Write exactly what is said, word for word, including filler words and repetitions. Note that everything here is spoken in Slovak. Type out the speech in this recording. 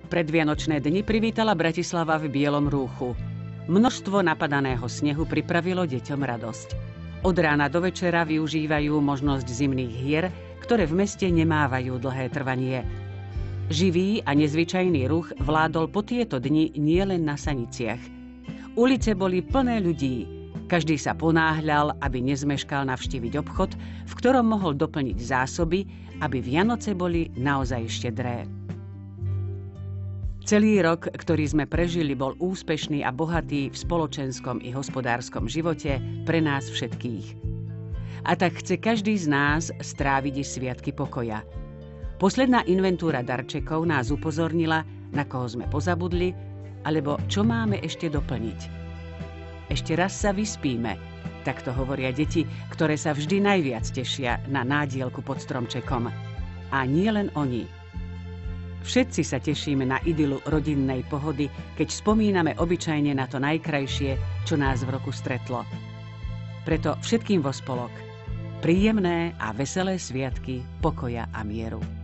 Predvianočné dni privítala Bratislava v bielom rúchu. Množstvo napadaného snehu pripravilo deťom radosť. Od rána do večera využívajú možnosť zimných hier, ktoré v meste nemávajú dlhé trvanie. Živý a nezvyčajný ruch vládol po tieto dni nielen na saniciach. Ulice boli plné ľudí. Každý sa ponáhľal, aby nezmeškal navštíviť obchod, v ktorom mohol doplniť zásoby, aby Vianoce boli naozaj štedré. Celý rok, ktorý sme prežili, bol úspešný a bohatý v spoločenskom i hospodárskom živote pre nás všetkých. A tak chce každý z nás stráviť i sviatky pokoja. Posledná inventúra darčekov nás upozornila, na koho sme pozabudli, alebo čo máme ešte doplniť. Ešte raz sa vyspíme, takto hovoria deti, ktoré sa vždy najviac tešia na nádielku pod stromčekom. A nie len oni. Všetci sa tešíme na idylu rodinnej pohody, keď spomíname obyčajne na to najkrajšie, čo nás v roku stretlo. Preto všetkým vo spolok príjemné a veselé sviatky pokoja a mieru.